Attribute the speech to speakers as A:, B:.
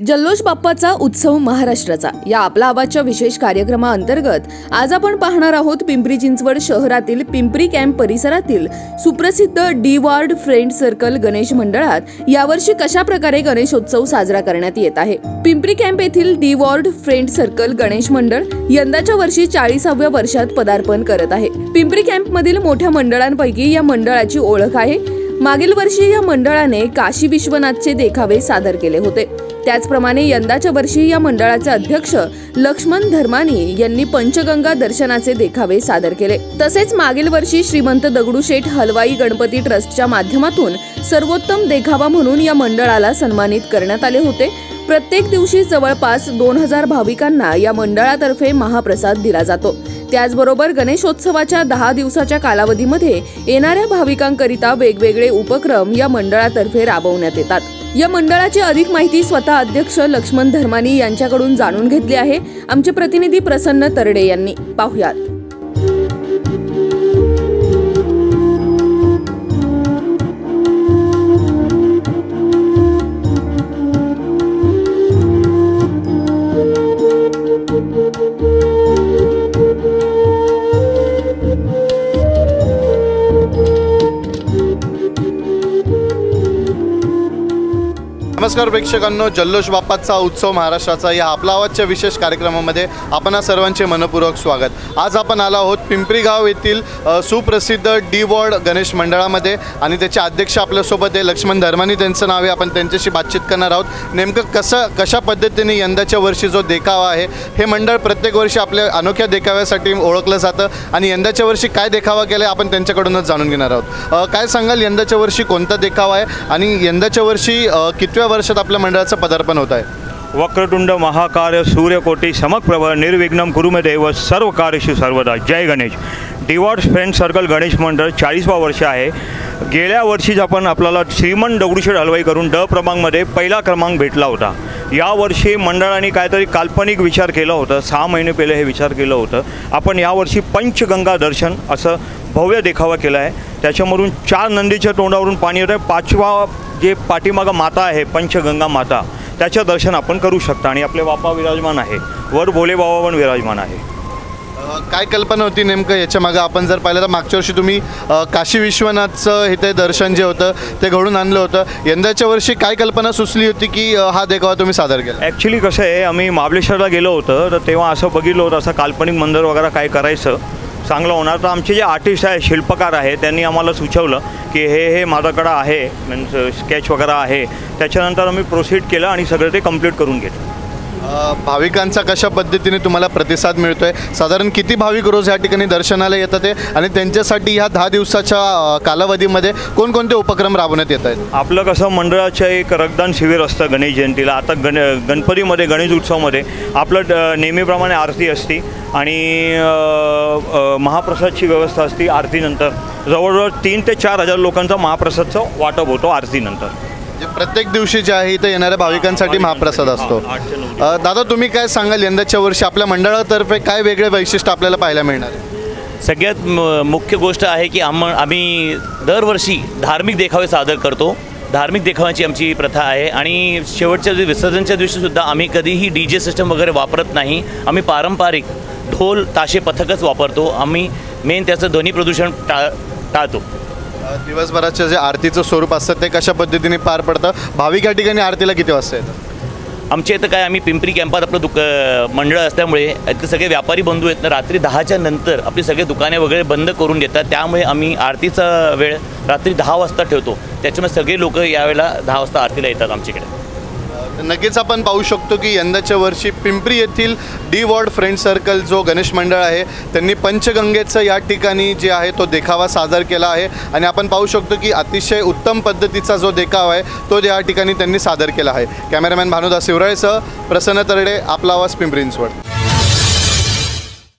A: जल्लोष बाप्पाचा उत्सव महाराष्ट्राचा या आपला आवाजच्या विशेष कार्यक्रमाअंतर्गत आज आपण पाहणार आहोत पिंपरी चिंचवड शहरातील पिंपरी कॅम्प परिसरातील सुप्रसिद्ध D ward friend circle Ganesh मंडळात यावर्षी कशा प्रकारे गणेशोत्सव साजरा करण्यात येत आहे। पिंपरी कॅम्प येथील D ward friend circle Ganesh मंडळ यंदाच्या वर्षी 40व्या वर्षात पदार्पण करत आहे। पिंपरी कॅम्प मधील मोठ्या मंडळांपैकी या मंडळाची ओळख आहे। मागील वर्षी या मंडळाने काशी विश्वनाथचे देखावे सादर केले होते। त्याचप्रमाणे यंदाच्या वर्षी या मंडळाचे अध्यक्ष लक्ष्मण धर्मानी यांनी पंचगंगा दर्शनाचे देखावे सादर केले। तसेच मागील वर्षी श्रीमंत दगडूशेठ हलवाई गणपती ट्रस्टच्या माध्यमातून सर्वोत्तम देखावा म्हणून या मंडळाला सन्मानित करण्यात आले होते। प्रत्येक दिवशी जवळपास 2000 भाविकांना या मंडळातर्फे महाप्रसाद दिला जातो। त्याचबरोबर गणेशोत्सवाच्या 10 दिवसाच्या कालावधीमध्ये येणाऱ्या भाविकांकरिता वेगवेगळे उपक्रम या मंडळातर्फे राबवण्यात येतात। या मंडळाची अधिक माहिती स्वतः अध्यक्ष लक्ष्मण धर्मानी यांच्याकडून जाणून घेतली आहे। आमचे प्रतिनिधी प्रसन्न तरडे यांनी पाहुयात।
B: नमस्कार प्रेक्षकांनो, जल्लोष बाप्पाचा उत्सव महाराष्ट्राचा या आपला आवाजच्या विशेष कार्यक्रमामध्ये आपणा सर्वांचे मनपूर्वक स्वागत। आज आपण आलो आहोत पिंपरी गाव येथील सुप्रसिद्ध डी वॉर्ड गणेश मंडळामध्ये आणि त्याचे अध्यक्ष आपल्यासोबत आहे लक्ष्मण धर्मानी त्यांचं नाव आहे। आपण त्यांच्याशी बातचीत करणार आहोत। नेमकं कशा पद्धतीने यंदाच्या वर्षी जो देखावा आहे, हे मंडळ प्रत्येक वर्षी आपल्या अनोख्या देखाव्यासाठी ओळखलं जातं आणि यंदाच्या वर्षी काय देखावा केला आपण त्यांच्याकडूनच जाणून घेणार आहोत। काय सांगाल, यंदाच्या वर्षी कोणता देखावा आहे आणि यंदाच्या वर्षी कितव्या वर्षात आपल्या मंडळाचं पदार्पण होत आहे?
C: वक्रतुंड महाकाय सूर्यकोटी समप्रभ निर्विघ्नं कुरु मे देव सर्व कार्येषु सर्वदा। जय Ganesh. D ward friend circle Ganesh मंडळ 40वा वर्ष आहे। गेल्या वर्षीच आपण आपल्याला श्रीमंत दगडूशेठ हलवाई करून ड क्रमांकमध्ये पहिला क्रमांक भेटला होता। यावर्षी मंडळाने काहीतरी काल्पनिक विचार केला होता। 6 महिने पहिले हे विचार केलं होतं। आपण यावर्षी पंचगंगा दर्शन असं भव्य देखावा केला आहे। त्याच्यामधून 4 नंदीच्या तोंडावरून पाणी येतं आहे। 5वा जे पाठीमागं माता आहे पंचगंगा माता, त्याचं दर्शन आपण करू शकता आणि आपले बाप्पा विराजमान आहे, वर भोले बाबा पण विराजमान आहे।
B: काय कल्पना होती नेमकं याच्या मागे? आपण जर पाहिलं तर मागच्या वर्षी तुम्ही काशी विश्वनाथचं इथे दर्शन जे होतं ते घडून आणलं होतं। यंदाच्या वर्षी काय कल्पना सुचली होती की हा देखावा तुम्ही सादर केला?
C: ॲक्च्युली कसं आहे, आम्ही महाबळेश्वरला गेलो होतं तर तेव्हा असं बघितलं होतं असं काल्पनिक मंदिर वगैरे काय करायचं चांगलं होणार। तर आमचे जे आर्टिस्ट आहे, शिल्पकार आहे, त्यांनी आम्हाला सुचवलं की हे माझ्याकडं आहे, मीन्स स्केच वगैरे आहे। त्याच्यानंतर आम्ही प्रोसीड केलं आणि सगळं ते कंप्लीट करून घेतलं।
B: भाविकांचा कशा पद्धतीने तुम्हाला प्रतिसाद मिळतोय? साधारण किती भाविक रोज या ठिकाणी दर्शनाला येतात ते आणि त्यांच्यासाठी ह्या 10 दिवसाच्या कालावधीमध्ये कोणकोणते उपक्रम राबवण्यात येत आहेत?
C: आपलं कसं मंडळाचं एक रक्तदान शिबिर असतं गणेश जयंतीला। आता गणपतीमध्ये गणेश उत्सवामध्ये आपलं नेहमीप्रमाणे आरती असते आणि महाप्रसादची व्यवस्था असते। आरतीनंतर जवळजवळ 3 ते 4 हजार लोकांचा महाप्रसादचं वाटप होतो आरतीनंतर।
B: प्रत्येक दिवशी जे आहे इथं येणाऱ्या भाविकांसाठी महाप्रसाद असतो। दादा, तुम्ही काय सांगाल, यंदाच्या वर्षी आपल्या मंडळातर्फे काय वेगळे वैशिष्ट्य आपल्याला पाहायला मिळणार आहे?
D: सगळ्यात मुख्य गोष्ट आहे की आम्ही दरवर्षी धार्मिक देखावे सादर करतो। धार्मिक देखाव्याची आमची प्रथा आहे आणि शेवटच्या विसर्जनच्या दिवशीसुद्धा आम्ही कधीही DJ सिस्टम वगैरे वापरत नाही। आम्ही पारंपरिक ढोल ताशे पथकच वापरतो। आम्ही मेन त्याचं ध्वनी प्रदूषण टाळतो।
B: दिवसभराचं जे आरतीचं स्वरूप असतं ते कशा पद्धतीने पार पडतं? भाविक या ठिकाणी आरतीला किती वाजता येतात?
D: आमच्या इथं काय, आम्ही पिंपरी कॅम्पात आपलं मंडळ असल्यामुळे इथले सगळे व्यापारी बंधू आहेत ना, रात्री 10च्या नंतर आपली सगळे दुकाने वगैरे बंद करून देतात। त्यामुळे आम्ही आरतीचा वेळ रात्री 10 वाजता ठेवतो। त्याच्यामुळे सगळे लोक यावेळेला 10 वाजता आरतीला येतात आमच्याकडे।
B: नक्कीच आपण पाहू शकतो की यंदाच्या वर्षी पिंपरी येथील डी वॉर्ड फ्रेंड सर्कल जो गणेश मंडळ आहे त्यांनी पंचगंगेचं या ठिकाणी जे आहे तो देखावा सादर केला आहे आणि आपण पाहू शकतो की अतिशय उत्तम पद्धतीचा जो देखावा आहे तो या ठिकाणी त्यांनी सादर केला आहे। कॅमेरामॅन भानुदास शिवराळेसह प्रसन्न तरडे, आपला आवाज, पिंपरी चिंचवड।